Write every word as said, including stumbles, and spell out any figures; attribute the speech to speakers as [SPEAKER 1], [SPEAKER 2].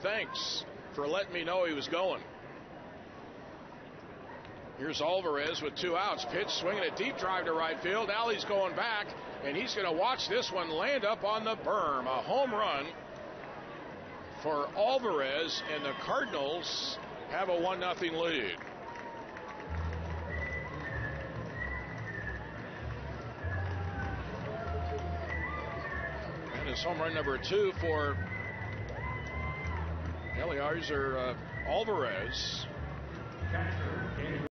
[SPEAKER 1] thanks for letting me know he was going. Here's Alvarez with two outs. Pitch swinging a deep drive to right field. Alley's going back, and he's going to watch this one land up on the berm. A home run for Alvarez, and the Cardinals have a one nothing lead. And it's home run number two for Eliezer uh, Alvarez.